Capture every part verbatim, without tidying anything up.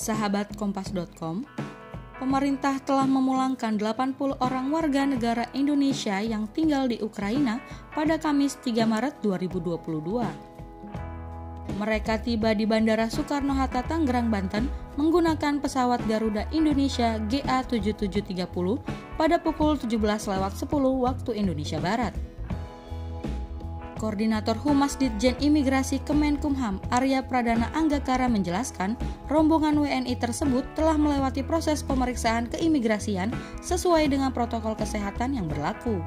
Sahabat Kompas titik com, pemerintah telah memulangkan delapan puluh orang warga negara Indonesia yang tinggal di Ukraina pada Kamis tiga Maret dua ribu dua puluh dua. Mereka tiba di Bandara Soekarno-Hatta, Tangerang, Banten menggunakan pesawat Garuda Indonesia G A tujuh tujuh tiga nol pada pukul tujuh belas lewat sepuluh waktu Indonesia Barat. Koordinator Humas Ditjen Imigrasi Kemenkumham Arya Pradana Anggakara menjelaskan, rombongan W N I tersebut telah melewati proses pemeriksaan keimigrasian sesuai dengan protokol kesehatan yang berlaku.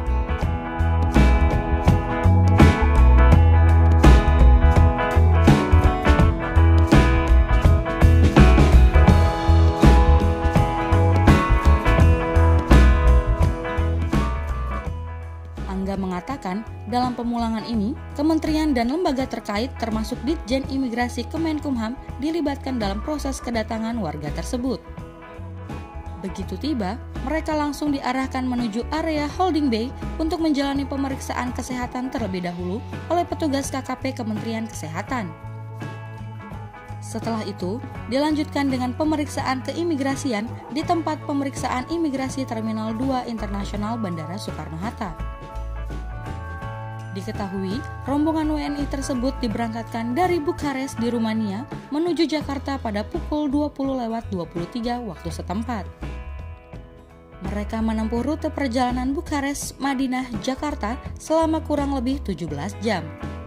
Angga mengatakan, dalam pemulangan ini, kementerian dan lembaga terkait termasuk Ditjen Imigrasi Kemenkumham dilibatkan dalam proses kedatangan warga tersebut. Begitu tiba, mereka langsung diarahkan menuju area holding bay untuk menjalani pemeriksaan kesehatan terlebih dahulu oleh petugas K K P Kementerian Kesehatan. Setelah itu, dilanjutkan dengan pemeriksaan keimigrasian di tempat pemeriksaan imigrasi Terminal dua Internasional Bandara Soekarno-Hatta. Diketahui, rombongan W N I tersebut diberangkatkan dari Bukares di Rumania menuju Jakarta pada pukul dua puluh lewat dua puluh tiga waktu setempat. Mereka menempuh rute perjalanan Bukares, Madinah, Jakarta selama kurang lebih tujuh belas jam.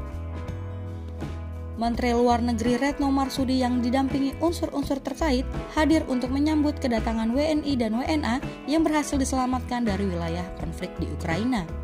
Menteri Luar Negeri Retno Marsudi yang didampingi unsur-unsur terkait hadir untuk menyambut kedatangan W N I dan W N A yang berhasil diselamatkan dari wilayah konflik di Ukraina.